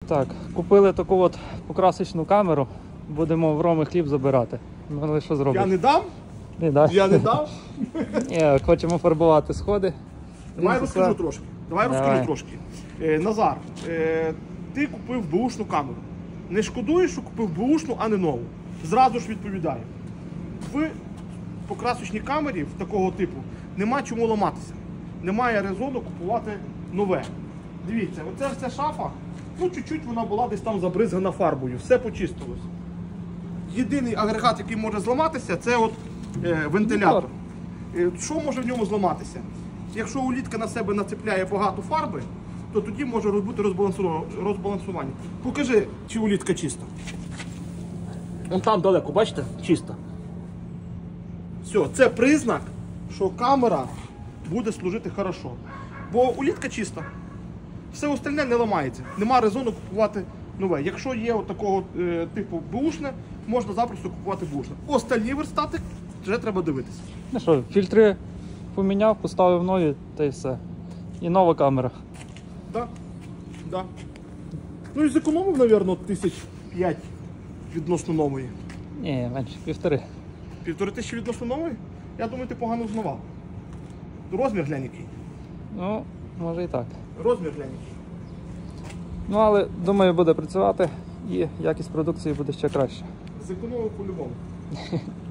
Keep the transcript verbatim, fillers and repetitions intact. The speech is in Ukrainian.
Так, купили таку от покрасочну камеру, будемо в Роми хліб забирати. Ну, але що зробити? Я не дам? Не дай. Я не дав? Ні, хочемо фарбувати сходи. Давай Принцеса. розкажу трошки. Давай, Давай. розкажу трошки. Е, Назар, е, ти купив беушну камеру. Не шкодуєш, що купив беушну, а не нову? Зразу ж відповідаю. В покрасочній камері в такого типу нема чому ламатися. Немає резону купувати нове. Дивіться, оця ця шафа, ну чуть-чуть вона була десь там забризгана фарбою, все почистилось. Єдиний агрегат, який може зламатися, це от е, вентилятор. Е, що може в ньому зламатися? Якщо улітка на себе нацепляє багато фарби, то тоді може бути розбалансування. Покажи, чи улітка чиста. Вон там далеко, бачите? Чиста. Все, це признак, що камера буде служити хорошо. Бо улітка чиста. Все остальне не ламається. Нема резону купувати нове. Якщо є от такого е, типу беушне, можна запросто купувати беушне. Остальні верстати вже треба дивитися. Ну що, фільтри поміняв, поставив нові, та й все. І нова камера. Так, да, да. Ну і зекономив, мабуть, тисяч п'ять відносно нової. Ні, менше, півтори. Півтори тисячі відносно нової? Я думаю, ти погано знавав. Розмір глянь який. Ну, може і так. Розмір глянь який. Ну, але, думаю, буде працювати і якість продукції буде ще краще. Зекономив по-любому.